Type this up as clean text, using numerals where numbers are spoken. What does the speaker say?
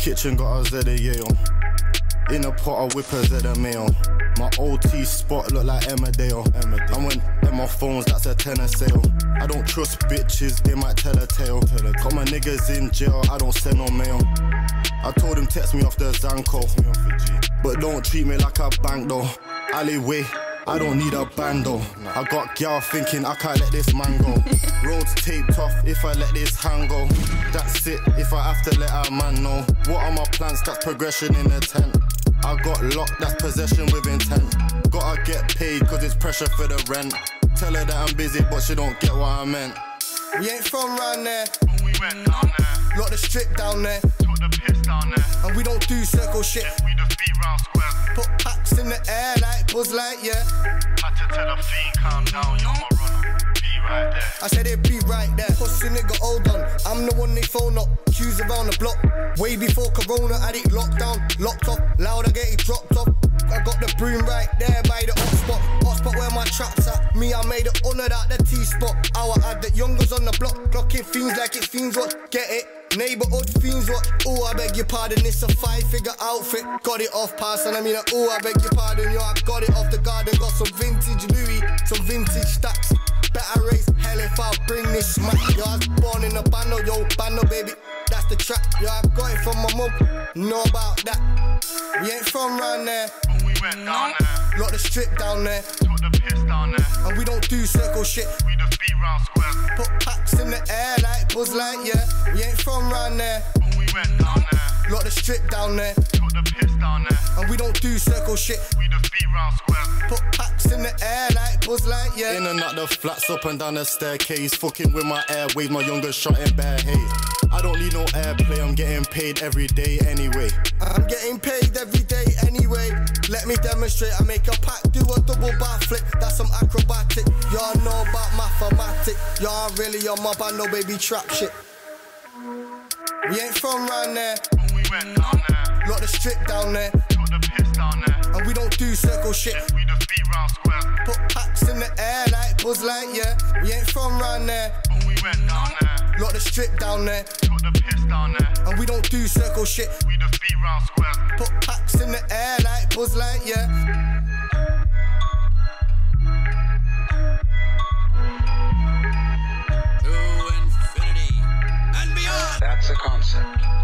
kitchen got a ZA on. In a pot I whip a ZMA on. My OT spot look like Emmerdale. And when them off phones, that's a tenner sale. I don't trust bitches, they might tell a tale. Got my niggas in jail, I don't send no mail. I told him text me off the Zanko, but don't treat me like a bank though. Alleyway, I don't need a bando. I got gal thinking I can't let this man go. Roads taped off if I let this hand go. That's it if I have to let a man know. What are my plans? That's progression in the tent. I got locked, that's possession with intent. Gotta get paid cause it's pressure for the rent. Tell her that I'm busy but she don't get what I meant. We ain't from round there, but we went down there. Lock the strip down there, took the piss down there. And we don't do circle shit, we just beat round squares. Put packs in the air like Buzz Lightyear. Had to tell the fiend calm down, you're my runner. Be right there. I said it'd be right there. Pussy nigga, hold on. I'm the one they phone up. Queues around the block. Way before Corona, I did lockdown. Locked off, loud I get it dropped off. I got the broom right there by the hotspot. Hotspot where my trap's at. Me, I made it under that, the T-spot. I had the youngers on the block. Clocking fiends like it's fiends, what? Get it? Neighborhood fiends, what? Oh, I beg your pardon, it's a 5-figure outfit. Got it off pass, and I mean, oh, I beg your pardon, yo, I got it off the garden. Got some vintage Louis, some vintage stacks. Better raise hell if I bring this smack. Yo, I was born in a bando, yo, bando baby. That's the trap, yo, I got it from my mum. Know about that. We ain't from round there, but we went down there. Lock the strip down there, took the piss down there. And we don't do circle shit, we just beat round squares. Put packs in the air like Buzz Lightyear. We ain't from round there, but we went down there. Lock the strip down there, took the piss down there. And we don't do circle shit, we just beat round squares. Put packs in the air like Buzz Lightyear. In and out the flats, up and down the staircase. Fucking with my airwaves, my younger shot in bare haze. I don't need no airplay, I'm getting paid every day anyway. I'm getting paid every day anyway. Let me demonstrate, I make a pack, do a double backflip. That's some acrobatic, y'all know about mathematics. Y'all really on my band, no baby trap shit. We ain't from round there, but we went down there. Lock the strip down there, took the piss down there. And we don't do circle shit, we just beat round squares. Put packs in the air like Buzz Lightyear. We ain't from round there, but we went down there. Lock the strip down there, took the piss down there. And we don't do circle shit, we just beat round squares. Put packs in the air like Buzz Lightyear. To infinity and beyond. That's a concept.